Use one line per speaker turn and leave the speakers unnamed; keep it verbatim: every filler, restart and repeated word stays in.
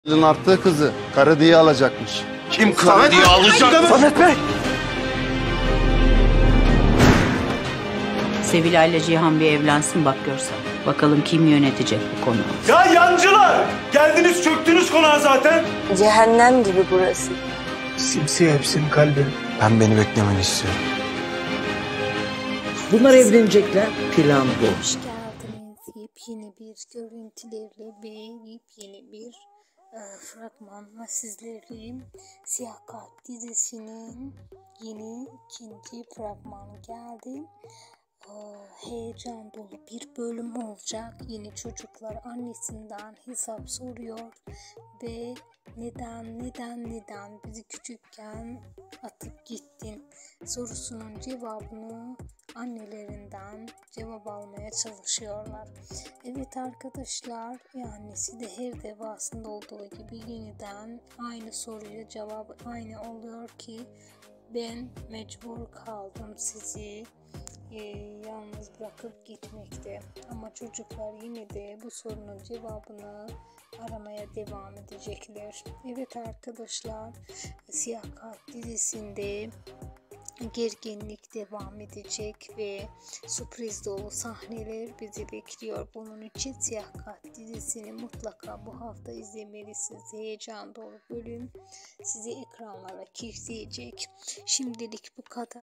Arttığı kızı karı diye alacakmış.
Kim karı diye alacak?
Samet Bey!
Sevilay ile Cihan bir evlensin bak görsen. Bakalım kim yönetecek bu konuyu.
Ya yancılar! Geldiniz çöktünüz konağa zaten.
Cehennem gibi burası.
Simsiyah hepsinin kalbi.
Ben beni beklemeni istiyorum.
Bunlar evlenecekler. Plan bu.
Hoş geldiniz. Yepyeni bir görüntülerle ve yepyeni bir e, fragmanla sizlerleyim. Siyah Kalp dizisinin yeni ikinci fragmanı geldi. E, heyecan dolu bir bölüm olacak. Yeni çocuklar annesinden hesap soruyor ve neden neden neden bizi küçükken atıp gittin sorusunun cevabını annelerinden cevap almaya çalışıyorlar. Evet arkadaşlar, annesi de her defasında olduğu gibi yeniden aynı soruya cevap aynı oluyor ki ben mecbur kaldım sizi e, yalnız bırakıp gitmekte. Ama çocuklar yine de bu sorunun cevabını aramaya devam edecekler. Evet arkadaşlar, Siyah Kalp dizisinde gerginlik devam edecek ve sürpriz dolu sahneler bizi bekliyor. Bunun için Siyah Kalp dizisini mutlaka bu hafta izlemelisiniz. Heyecan dolu bölüm sizi ekranlara kilitleyecek. Şimdilik bu kadar.